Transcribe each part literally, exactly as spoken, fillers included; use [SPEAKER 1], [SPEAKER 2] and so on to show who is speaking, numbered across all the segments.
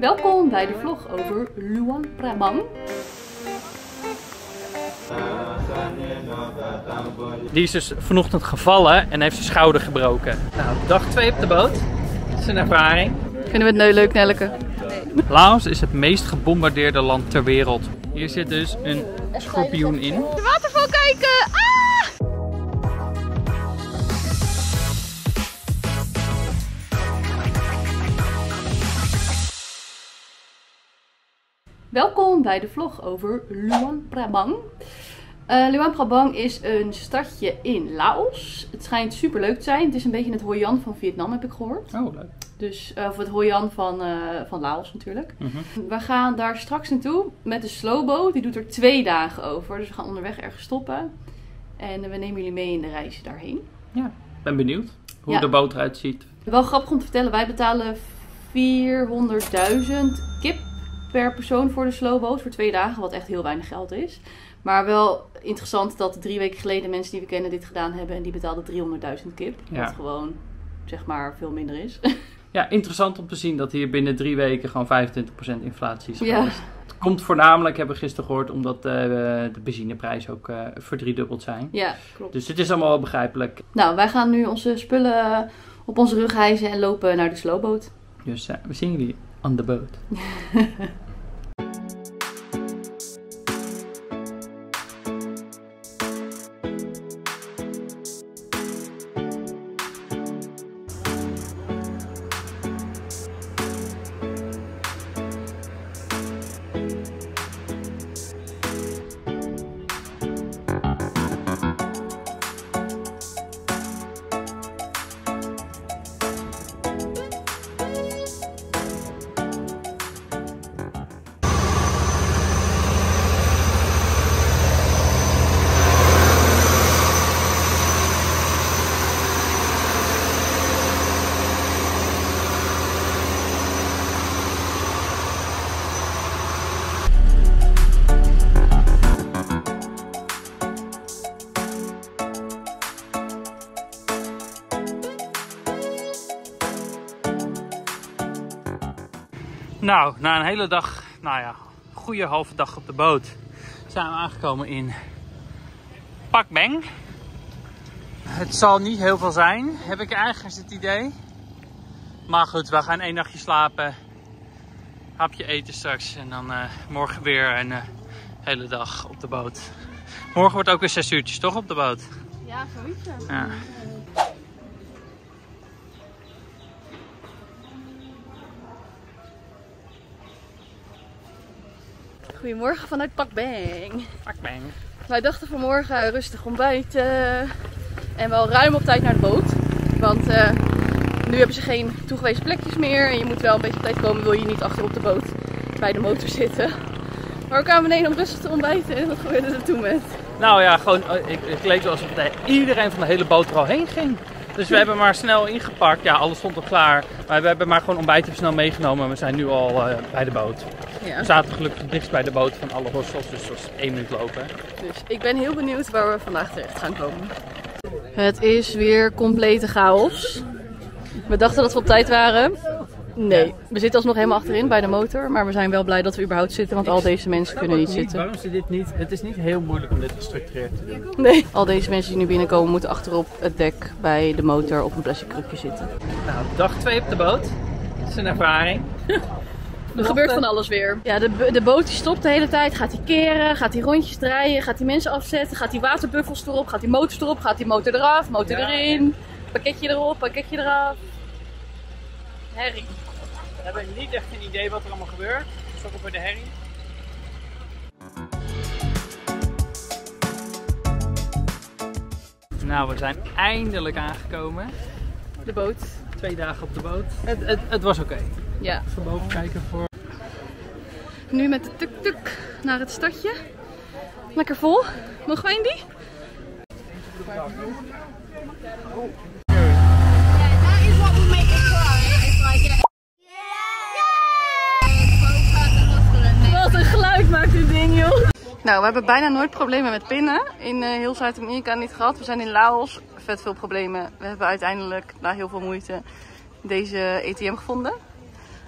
[SPEAKER 1] Welkom bij de vlog over Luang Prabang.
[SPEAKER 2] Die is dus vanochtend gevallen en heeft zijn schouder gebroken. Nou, dag twee op de boot. Dat is een ervaring.
[SPEAKER 1] Vinden we het nou leuk, Nelleke?
[SPEAKER 2] Nee. Laos is het meest gebombardeerde land ter wereld. Hier zit dus een schorpioen in.
[SPEAKER 1] De waterval kijken! Ah! Welkom bij de vlog over Luang Prabang. Uh, Luang Prabang is een stadje in Laos. Het schijnt super leuk te zijn. Het is een beetje het Hoi An van Vietnam, heb ik gehoord.
[SPEAKER 2] Oh, leuk.
[SPEAKER 1] Dus, uh, of het Hoi An van, uh, van Laos natuurlijk. Mm-hmm. We gaan daar straks naartoe met de slowboot. Die doet er twee dagen over. Dus we gaan onderweg ergens stoppen. En we nemen jullie mee in de reis daarheen.
[SPEAKER 2] Ja, ik ben benieuwd hoe
[SPEAKER 1] ja.
[SPEAKER 2] de boot eruit ziet.
[SPEAKER 1] Wel grappig om te vertellen. Wij betalen vierhonderdduizend kip per persoon voor de slowboot. Voor twee dagen, wat echt heel weinig geld is. Maar wel interessant dat drie weken geleden mensen die we kennen dit gedaan hebben. En die betaalden driehonderdduizend kip. Ja. Wat gewoon, zeg maar, veel minder is.
[SPEAKER 2] Ja, interessant om te zien dat hier binnen drie weken gewoon vijfentwintig procent inflatie is geweest.
[SPEAKER 1] Ja.
[SPEAKER 2] Het komt voornamelijk, hebben we gisteren gehoord, omdat uh, de benzineprijzen ook uh, verdriedubbeld zijn.
[SPEAKER 1] Ja, klopt.
[SPEAKER 2] Dus het is allemaal wel begrijpelijk.
[SPEAKER 1] Nou, wij gaan nu onze spullen op onze rug hijsen en lopen naar de slowboot.
[SPEAKER 2] Dus uh, we zien jullie on the boat. Nou, na een hele dag, nou ja, goede halve dag op de boot, zijn we aangekomen in Pak Beng. Het zal niet heel veel zijn, heb ik ergens het idee. Maar goed, we gaan één nachtje slapen, hapje eten straks en dan uh, morgen weer een uh, hele dag op de boot. Morgen wordt ook weer zes uurtjes, toch, op de boot?
[SPEAKER 1] Ja, zoiets.
[SPEAKER 2] Ja.
[SPEAKER 1] Goedemorgen vanuit Pak Beng.
[SPEAKER 2] Pak Beng.
[SPEAKER 1] Wij dachten vanmorgen rustig ontbijten en wel ruim op tijd naar de boot. Want uh, nu hebben ze geen toegewezen plekjes meer en je moet wel een beetje op tijd komen, wil je niet achter op de boot bij de motor zitten. Maar we kwamen beneden om rustig te ontbijten en wat gebeurde er toen met?
[SPEAKER 2] Nou ja, gewoon, ik, het leek alsof iedereen van de hele boot er al heen ging. Dus we hebben maar snel ingepakt. Ja, alles stond al klaar. Maar we hebben maar gewoon ontbijt even snel meegenomen. En we zijn nu al uh, bij de boot. Ja. We zaten gelukkig het dichtst bij de boot van alle hostels. Dus dat was één minuut lopen.
[SPEAKER 1] Dus ik ben heel benieuwd waar we vandaag terecht gaan komen. Het is weer complete chaos. We dachten dat we op tijd waren. Nee, we zitten alsnog helemaal achterin bij de motor. Maar we zijn wel blij dat we überhaupt zitten. Want al deze mensen kunnen niet zitten.
[SPEAKER 2] Waarom ze dit niet? Het is niet heel moeilijk om dit gestructureerd te doen.
[SPEAKER 1] Nee. Al deze mensen die nu binnenkomen moeten achterop het dek bij de motor op een plastic krukje zitten.
[SPEAKER 2] Nou, dag twee op de boot. Dat is een ervaring.
[SPEAKER 1] Er gebeurt van alles weer. Ja, de, de boot die stopt de hele tijd. Gaat hij keren, gaat hij rondjes draaien, gaat hij mensen afzetten, gaat hij waterbuffels erop, gaat hij motors erop, gaat die motor eraf, motor ja. erin, pakketje erop, pakketje eraf. Herrie.
[SPEAKER 2] We hebben niet echt een idee wat er allemaal gebeurt. Zo op bij de herrie. Nou, we zijn eindelijk aangekomen.
[SPEAKER 1] De boot.
[SPEAKER 2] Twee dagen op de boot. Het, het, het was oké. Okay.
[SPEAKER 1] Ja.
[SPEAKER 2] Even boven kijken voor.
[SPEAKER 1] Nu met de tuk-tuk naar het stadje. Lekker vol. Mogen wij in die? Wat een geluid maakt dit ding, joh. Nou, we hebben bijna nooit problemen met pinnen. In uh, heel Zuid-Amerika niet gehad. We zijn in Laos. Vet veel problemen. We hebben uiteindelijk, na heel veel moeite, deze A T M gevonden.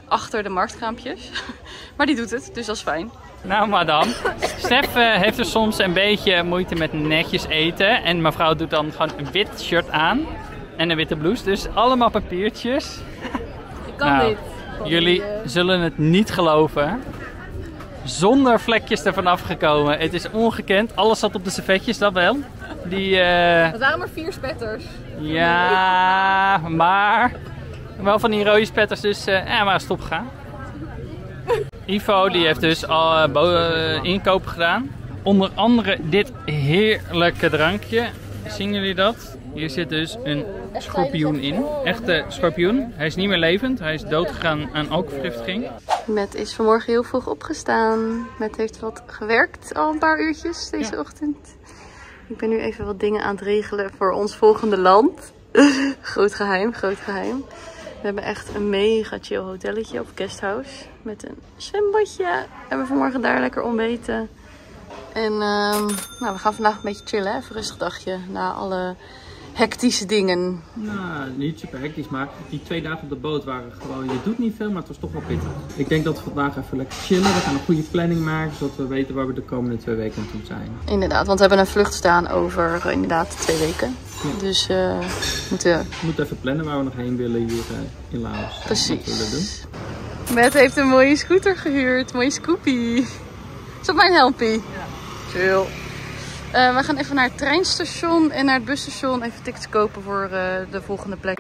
[SPEAKER 1] achter de marktkraampjes. Maar die doet het, dus dat is fijn.
[SPEAKER 2] Nou madame, Stef uh, heeft er soms een beetje moeite met netjes eten. En mevrouw doet dan gewoon een wit shirt aan. En een witte blouse, dus allemaal papiertjes.
[SPEAKER 1] Ik kan
[SPEAKER 2] nou,
[SPEAKER 1] dit.
[SPEAKER 2] Jullie uh... zullen het niet geloven. Zonder vlekjes ervan afgekomen. Het is ongekend. Alles zat op de servetjes, dat wel. Die, uh...
[SPEAKER 1] Het waren maar vier spetters.
[SPEAKER 2] Ja, maar wel van die rode spetters, dus uh, ja, maar stop gaan. Ivo die heeft dus al uh, inkopen gedaan. Onder andere dit heerlijke drankje. Zien jullie dat? Hier zit dus een schorpioen in. Echte schorpioen. Hij is niet meer levend. Hij is doodgegaan aan alcoholvergiftiging.
[SPEAKER 1] Met is vanmorgen heel vroeg opgestaan. Met heeft wat gewerkt al een paar uurtjes deze ja. ochtend. Ik ben nu even wat dingen aan het regelen voor ons volgende land. Groot geheim, groot geheim. We hebben echt een mega chill hotelletje op Guesthouse. Met een zwembadje. En we vanmorgen daar lekker ontbeten. En um, nou, we gaan vandaag een beetje chillen. Even een rustig dagje na alle hectische dingen.
[SPEAKER 3] Nou, niet super hectisch, maar die twee dagen op de boot waren gewoon, je doet niet veel, maar het was toch wel pittig. Ik denk dat we vandaag even lekker chillen. We gaan een goede planning maken, zodat we weten waar we de komende twee weken aan toe zijn.
[SPEAKER 1] Inderdaad, want we hebben een vlucht staan over uh, inderdaad twee weken. Ja. Dus uh, we moeten...
[SPEAKER 3] We moeten even plannen waar we nog heen willen hier uh, in Laos.
[SPEAKER 1] Precies.
[SPEAKER 3] Wat we doen.
[SPEAKER 1] Matt heeft een mooie scooter gehuurd, een mooie scoopie. Is dat mijn helpie? Ja. Chill. Uh, we gaan even naar het treinstation en naar het busstation even tickets kopen voor uh, de volgende plek.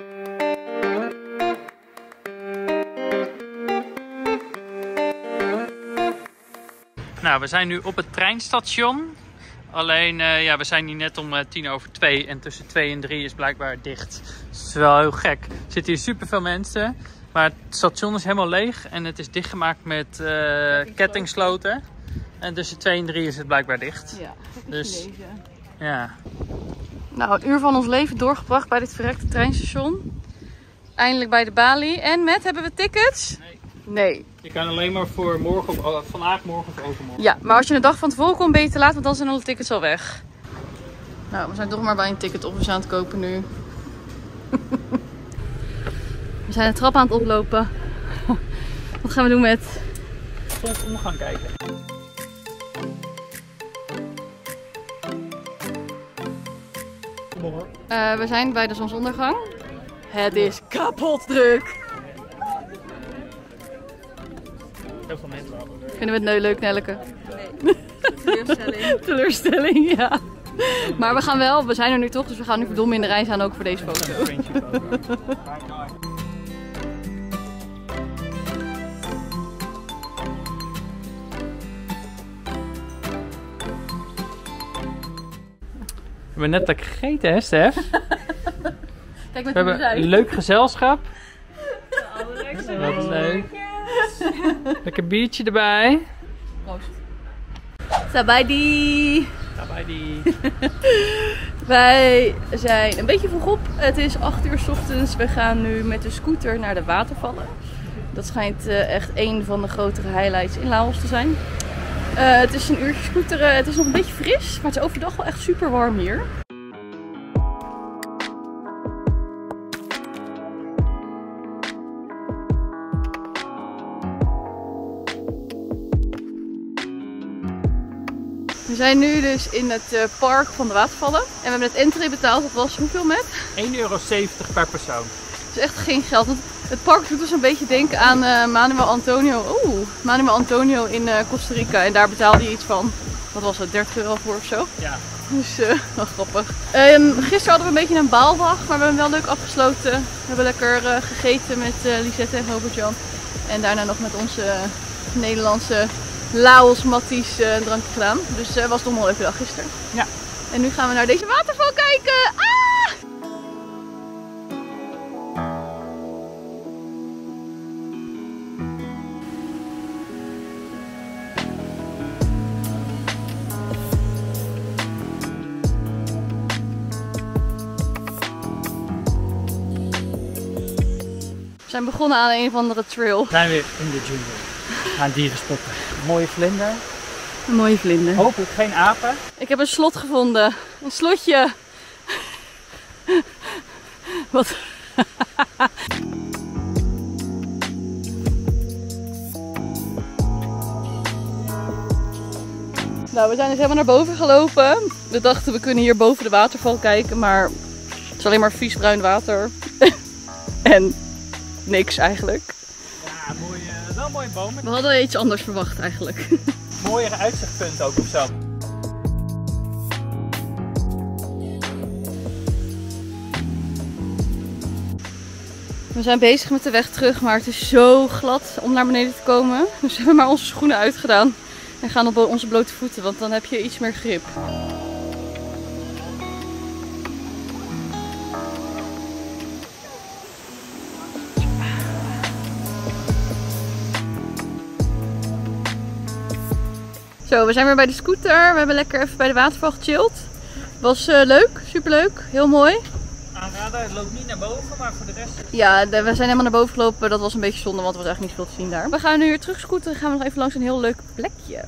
[SPEAKER 2] Nou, we zijn nu op het treinstation. Alleen, uh, ja, we zijn hier net om uh, tien over twee en tussen twee en drie is blijkbaar dicht. Dat is wel heel gek. Er zitten hier super veel mensen, maar het station is helemaal leeg en het is dichtgemaakt met uh, kettingsloten. En tussen twee en drie is het blijkbaar dicht.
[SPEAKER 1] Ja,
[SPEAKER 2] dus, ja.
[SPEAKER 1] Nou, een uur van ons leven doorgebracht bij dit verrekte treinstation. Eindelijk bij de balie. En Matt, hebben we tickets?
[SPEAKER 2] Nee.
[SPEAKER 1] Nee.
[SPEAKER 2] Je kan alleen maar voor morgen of, vandaag, morgen of overmorgen.
[SPEAKER 1] Ja, maar als je een dag van tevoren komt ben je te laat, want dan zijn alle tickets al weg. Nou, we zijn toch maar bij een ticket of we zijn aan het kopen nu. We zijn de trap aan het oplopen. Wat gaan we doen met?
[SPEAKER 2] Zonsondergang gaan kijken.
[SPEAKER 1] Uh, we zijn bij de zonsondergang. Het is kapot druk.
[SPEAKER 2] Heel veel mensen.
[SPEAKER 1] Vinden we het nou leuk, Nelleke?
[SPEAKER 4] Nee. Teleurstelling.
[SPEAKER 1] Teleurstelling, ja. Maar we gaan wel, we zijn er nu toch, dus we gaan nu verdomme in de rij staan ook voor deze foto.
[SPEAKER 2] We hebben net lekker gegeten, hè, Stef?
[SPEAKER 1] Kijk met
[SPEAKER 2] we hebben een leuk gezelschap.
[SPEAKER 4] Wat
[SPEAKER 2] is leuk. Lekker biertje erbij.
[SPEAKER 1] Proost. Sabaidi.
[SPEAKER 2] Sabaidi.
[SPEAKER 1] Wij zijn een beetje vroeg op. Het is acht uur 's ochtends. We gaan nu met de scooter naar de watervallen. Dat schijnt uh, echt een van de grotere highlights in Laos te zijn. Uh, het is een uurtje scooteren. Het is nog een beetje fris, maar het is overdag wel echt super warm hier. We zijn nu dus in het uh, park van de watervallen. En we hebben het entree betaald. Dat was hoeveel, met?
[SPEAKER 2] één euro zeventig per persoon.
[SPEAKER 1] Dat is echt geen geld. Want het park doet ons een beetje denken aan uh, Manuel Antonio. Oeh, Manuel Antonio in uh, Costa Rica. En daar betaalde je iets van, wat was het, dertig euro voor of zo.
[SPEAKER 2] Ja.
[SPEAKER 1] Dus uh, wel grappig. Um, gisteren hadden we een beetje een baaldag, maar we hebben hem wel leuk afgesloten. We hebben lekker uh, gegeten met uh, Lisette en Robert-Jan. En daarna nog met onze uh, Nederlandse Laos Matties uh, een drankje gedaan. Dus het uh, was toch wel een leuke dag gisteren.
[SPEAKER 2] Ja.
[SPEAKER 1] En nu gaan we naar deze waterval kijken. Ah! We zijn begonnen aan een of andere trail.
[SPEAKER 2] We zijn weer in de jungle. We gaan dieren spotten. Een mooie vlinder.
[SPEAKER 1] Een mooie vlinder.
[SPEAKER 2] Hopelijk geen apen.
[SPEAKER 1] Ik heb een slot gevonden. Een slotje. Wat? Nou, we zijn dus helemaal naar boven gelopen. We dachten we kunnen hier boven de waterval kijken, maar het is alleen maar vies bruin water. En niks eigenlijk.
[SPEAKER 2] Ja, mooi, uh, wel een mooie boom.
[SPEAKER 1] We hadden iets anders verwacht eigenlijk.
[SPEAKER 2] Mooiere uitzichtpunt ook of zo.
[SPEAKER 1] We zijn bezig met de weg terug, maar het is zo glad om naar beneden te komen. Dus we hebben maar onze schoenen uitgedaan en gaan op onze blote voeten, want dan heb je iets meer grip. Zo, we zijn weer bij de scooter. We hebben lekker even bij de waterval gechilled. Was uh, leuk, superleuk, heel mooi.
[SPEAKER 2] Aanraden, het loopt niet naar boven, maar voor de rest...
[SPEAKER 1] Ja, de, we zijn helemaal naar boven gelopen. Dat was een beetje zonde, want er was eigenlijk niet veel te zien daar. We gaan nu weer terug scooteren en gaan we nog even langs een heel leuk plekje.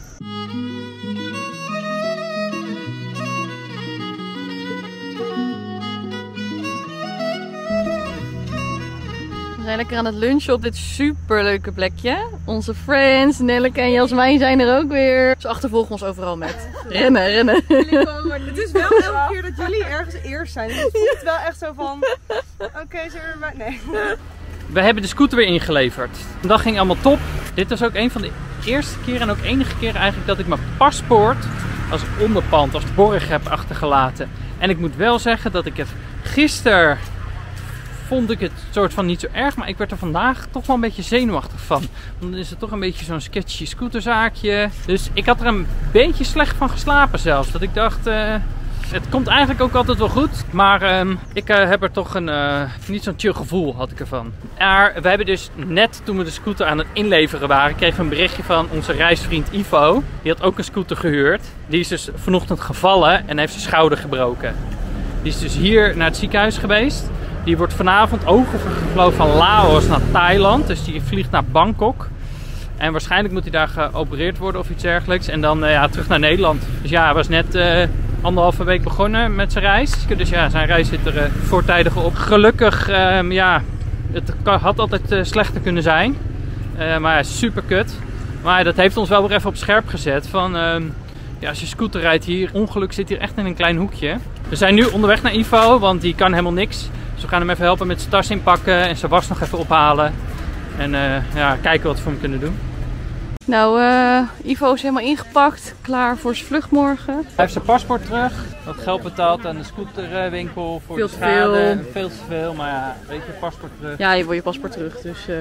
[SPEAKER 1] We zijn lekker aan het lunchen op dit super leuke plekje. Onze friends, Nelleke en Jasmijn zijn er ook weer. Ze achtervolgen ons overal met rennen, rennen.
[SPEAKER 4] Het is wel elke keer dat jullie ergens eerst zijn. Dus het voelt wel echt zo van... Oké, okay, zullen we maar... Nee.
[SPEAKER 2] We hebben de scooter weer ingeleverd. Dat ging allemaal top. Dit was ook een van de eerste keren en ook enige keer eigenlijk dat ik mijn paspoort als onderpand, als borg heb achtergelaten. En ik moet wel zeggen dat ik het gisteren... vond ik het soort van niet zo erg, maar ik werd er vandaag toch wel een beetje zenuwachtig van. Want dan is het toch een beetje zo'n sketchy scooterzaakje. Dus ik had er een beetje slecht van geslapen zelfs. Dat ik dacht, uh, het komt eigenlijk ook altijd wel goed. Maar um, ik uh, heb er toch een, uh, niet zo'n chill gevoel had ik ervan. Maar we hebben dus net toen we de scooter aan het inleveren waren, kregen we een berichtje van onze reisvriend Ivo. Die had ook een scooter gehuurd. Die is dus vanochtend gevallen en heeft zijn schouder gebroken. Die is dus hier naar het ziekenhuis geweest. Die wordt vanavond overgevlogen van Laos naar Thailand. Dus die vliegt naar Bangkok. En waarschijnlijk moet hij daar geopereerd worden of iets dergelijks. En dan uh, ja, terug naar Nederland. Dus ja, hij was net uh, anderhalve week begonnen met zijn reis. Dus ja, zijn reis zit er uh, voortijdig op. Gelukkig, uh, ja, het had altijd uh, slechter kunnen zijn. Uh, maar ja, super kut. Maar dat heeft ons wel weer even op scherp gezet. Van, uh, ja, als je scooter rijdt hier, ongeluk zit hier echt in een klein hoekje. We zijn nu onderweg naar Ivo, want die kan helemaal niks. Dus we gaan hem even helpen met zijn tas inpakken en zijn was nog even ophalen. En uh, ja, kijken wat we voor hem kunnen doen.
[SPEAKER 1] Nou, uh, Ivo is helemaal ingepakt, klaar voor zijn vlucht morgen.
[SPEAKER 2] Hij heeft zijn paspoort terug, wat geld betaald aan de scooterwinkel voor
[SPEAKER 1] veel
[SPEAKER 2] de schade.
[SPEAKER 1] Veel.
[SPEAKER 2] veel te veel, maar ja, weet je, paspoort terug.
[SPEAKER 1] Ja, je wil je paspoort terug. Dus, uh...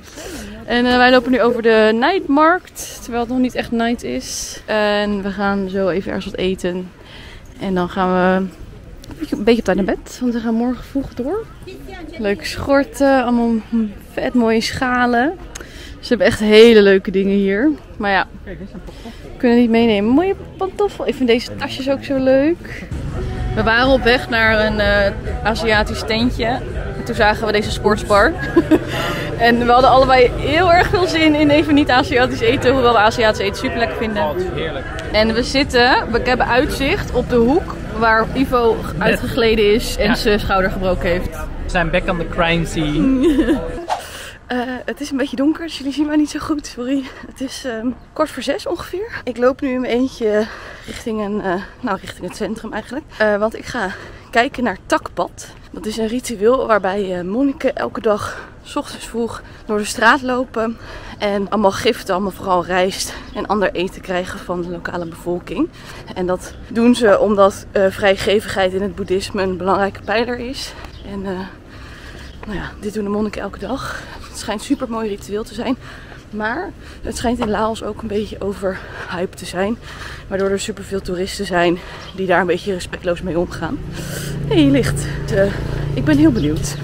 [SPEAKER 1] En uh, wij lopen nu over de Nightmarkt, terwijl het nog niet echt night is. En we gaan zo even ergens wat eten. En dan gaan we een beetje op tijd naar bed, want we gaan morgen vroeg door. Leuke schorten, allemaal vet mooie schalen. Ze hebben echt hele leuke dingen hier. Maar ja, we kunnen niet meenemen. Mooie pantoffel. Ik vind deze tasjes ook zo leuk. We waren op weg naar een uh, Aziatisch tentje. En toen zagen we deze sportsbar. En we hadden allebei heel erg veel zin in even niet Aziatisch eten. Hoewel we Aziatisch eten super lekker vinden.
[SPEAKER 2] Oh, heerlijk.
[SPEAKER 1] En we zitten, we hebben uitzicht op de hoek waar Ivo uitgegleden is en ja. zijn schouder gebroken heeft.
[SPEAKER 2] We zijn back on the crime scene.
[SPEAKER 1] Uh, het is een beetje donker, dus jullie zien mij niet zo goed, sorry. Het is um, kwart voor zes ongeveer. Ik loop nu in mijn eentje richting, een, uh, nou, richting het centrum eigenlijk. Uh, want ik ga kijken naar Takpad. Dat is een ritueel waarbij uh, monniken elke dag 's ochtends vroeg door de straat lopen. En allemaal giften, allemaal vooral rijst en ander eten krijgen van de lokale bevolking. En dat doen ze omdat uh, vrijgevigheid in het boeddhisme een belangrijke pijler is. En uh, nou ja, dit doen de monniken elke dag. Het schijnt een super mooi ritueel te zijn. Maar het schijnt in Laos ook een beetje overhyped te zijn. Waardoor er super veel toeristen zijn die daar een beetje respectloos mee omgaan. En hier ligt. Dus, uh, ik ben heel benieuwd.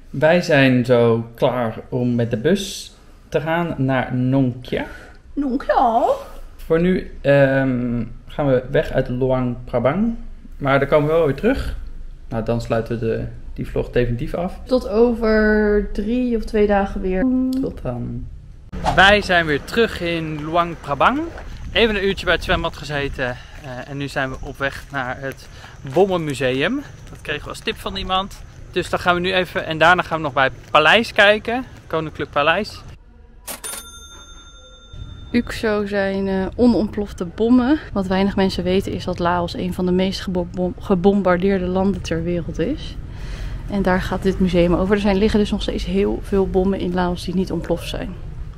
[SPEAKER 3] Wij zijn zo klaar om met de bus te gaan naar Nong Khia.
[SPEAKER 1] Nong Khia?
[SPEAKER 3] Voor nu um, gaan we weg uit Luang Prabang. Maar dan komen we wel weer terug. Nou, dan sluiten we de, die vlog definitief af.
[SPEAKER 1] Tot over drie of twee dagen weer.
[SPEAKER 3] Tot dan. Wij zijn weer terug in Luang Prabang. Even een uurtje bij het zwembad gezeten. Uh, en nu zijn we op weg naar het Bommenmuseum. Dat kregen we als tip van iemand. Dus dan gaan we nu even. En daarna gaan we nog bij het paleis kijken. Koninklijk Paleis.
[SPEAKER 1] Ukso zijn uh, onontplofte bommen. Wat weinig mensen weten is dat Laos een van de meest gebom gebombardeerde landen ter wereld is. En daar gaat dit museum over. Er zijn, liggen dus nog steeds heel veel bommen in Laos die niet ontploft zijn.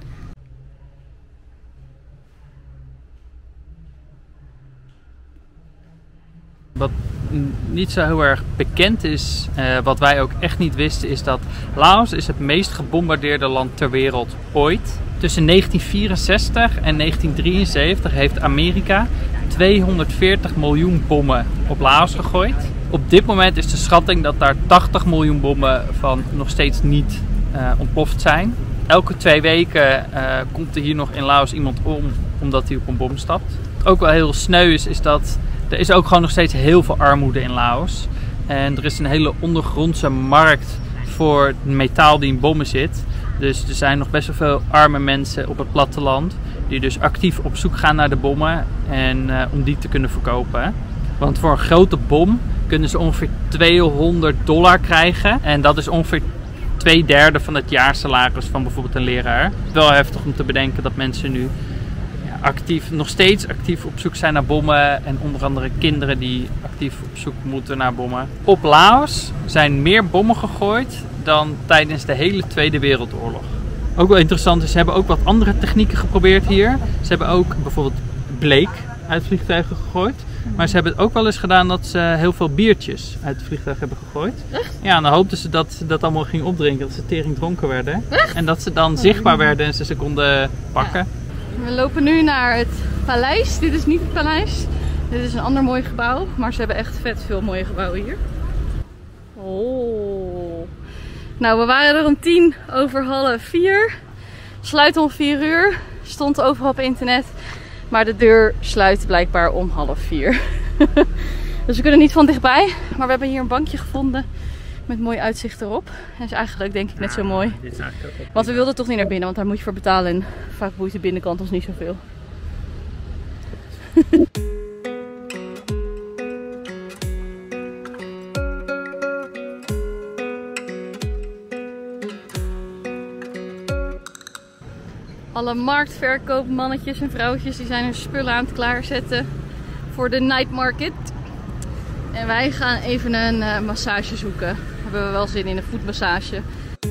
[SPEAKER 3] Wat niet zo heel erg bekend is, uh, wat wij ook echt niet wisten, is dat Laos is het meest gebombardeerde land ter wereld ooit. Tussen negentien vierenzestig en negentien drieënzeventig heeft Amerika tweehonderdveertig miljoen bommen op Laos gegooid. Op dit moment is de schatting dat daar tachtig miljoen bommen van nog steeds niet uh, ontploft zijn. Elke twee weken uh, komt er hier nog in Laos iemand om omdat hij op een bom stapt. Wat ook wel heel sneu is, is dat er is ook gewoon nog steeds heel veel armoede in Laos. En er is een hele ondergrondse markt voor het metaal die in bommen zit. Dus er zijn nog best wel veel arme mensen op het platteland die dus actief op zoek gaan naar de bommen en uh, om die te kunnen verkopen. Want voor een grote bom kunnen ze ongeveer tweehonderd dollar krijgen. En dat is ongeveer twee derde van het jaarsalaris van bijvoorbeeld een leraar. Het is wel heftig om te bedenken dat mensen nu ja, actief, nog steeds actief op zoek zijn naar bommen. En onder andere kinderen die actief op zoek moeten naar bommen. Op Laos zijn meer bommen gegooid dan tijdens de hele Tweede Wereldoorlog. Ook wel interessant is, ze hebben ook wat andere technieken geprobeerd hier. Ze hebben ook bijvoorbeeld bleek uit vliegtuigen gegooid. Maar ze hebben het ook wel eens gedaan dat ze heel veel biertjes uit het vliegtuig hebben gegooid.
[SPEAKER 1] Echt?
[SPEAKER 3] Ja, en dan hoopten ze dat ze dat allemaal gingen opdrinken, dat ze tering dronken werden. Echt? En dat ze dan zichtbaar werden en ze ze konden pakken.
[SPEAKER 1] Ja. We lopen nu naar het paleis. Dit is niet het paleis. Dit is een ander mooi gebouw. Maar ze hebben echt vet veel mooie gebouwen hier. Oh. Nou, we waren er om tien over half vier. Sluit om vier uur. Stond overal op internet. Maar de deur sluit blijkbaar om half vier. Dus we kunnen niet van dichtbij. Maar we hebben hier een bankje gevonden. Met mooi uitzicht erop. En is eigenlijk denk ik net zo mooi.
[SPEAKER 3] Dit is eigenlijk ook
[SPEAKER 1] Want we wilden toch niet naar binnen. Want daar moet je voor betalen. En vaak boeit de binnenkant ons niet zoveel. Alle marktverkoopmannetjes en vrouwtjes die zijn hun spullen aan het klaarzetten voor de night market. En wij gaan even een uh, massage zoeken. Hebben we wel zin in een voetmassage.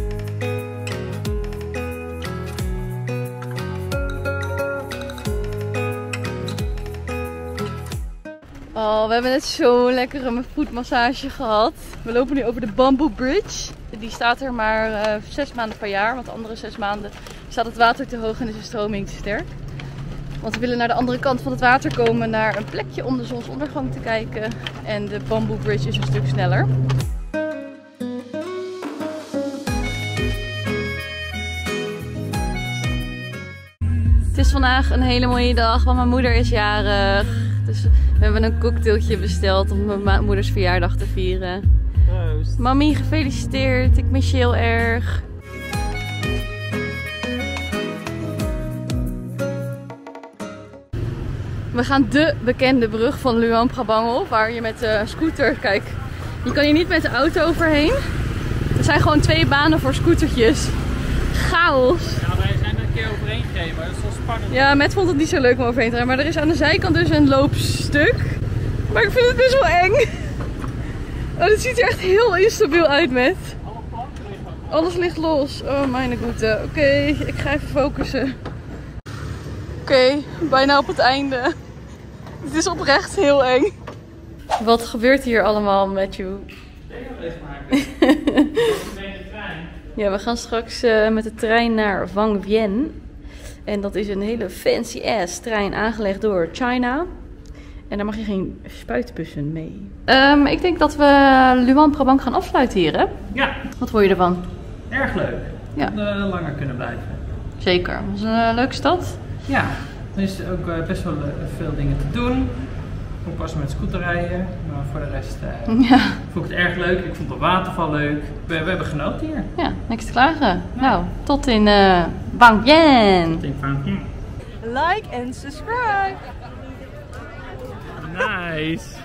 [SPEAKER 1] Oh, we hebben net zo lekker een voetmassage gehad. We lopen nu over de Bamboo Bridge. Die staat er maar uh, zes maanden per jaar, want de andere zes maanden staat het water te hoog en is de stroming te sterk. Want we willen naar de andere kant van het water komen, naar een plekje om de zonsondergang te kijken. En de Bamboo Bridge is een stuk sneller. Het is vandaag een hele mooie dag, want mijn moeder is jarig. Dus we hebben een cocktailtje besteld om mijn moeders verjaardag te vieren.
[SPEAKER 3] Proost.
[SPEAKER 1] Mami, gefeliciteerd. Ik mis je heel erg. We gaan de bekende brug van Luang Prabang op, waar je met de scooter, kijk, je kan hier niet met de auto overheen. Er zijn gewoon twee banen voor scootertjes. Chaos.
[SPEAKER 3] Ja, wij zijn er een keer overheen gegeven, maar dat is wel spannend.
[SPEAKER 1] Ja, Matt vond het niet zo leuk om overheen te rijden, maar er is aan de zijkant dus een loopstuk. Maar ik vind het best wel eng. Oh, dit ziet er echt heel instabiel uit, Matt.
[SPEAKER 3] Alle planken liggen.
[SPEAKER 1] Alles ligt los. Oh, mijn goede. Oké, okay, ik ga even focussen. Oké, okay, bijna op het einde. Het is oprecht heel eng. Wat gebeurt hier allemaal, Matthew? Ja, we gaan straks uh, met de trein naar Vang Vieng. En dat is een hele fancy ass trein aangelegd door China. En daar mag je geen spuitbussen mee. Um, ik denk dat we Luan Prabang gaan afsluiten hier, hè?
[SPEAKER 3] Ja.
[SPEAKER 1] Wat vond je ervan?
[SPEAKER 3] Erg leuk.
[SPEAKER 1] Ja.
[SPEAKER 3] We uh, langer kunnen blijven.
[SPEAKER 1] Zeker. Het was een uh, leuke stad.
[SPEAKER 3] Ja. Er is ook uh, best wel uh, veel dingen te doen. Ik was met scooter rijden, maar voor de rest uh, ja. vond ik het erg leuk. Ik vond de waterval leuk. We, we hebben genoten hier.
[SPEAKER 1] Ja, niks te klagen. Ja. Nou, tot in uh, Phang Bien.
[SPEAKER 3] Tot in Phang Bien.
[SPEAKER 4] Like en subscribe.
[SPEAKER 3] Nice.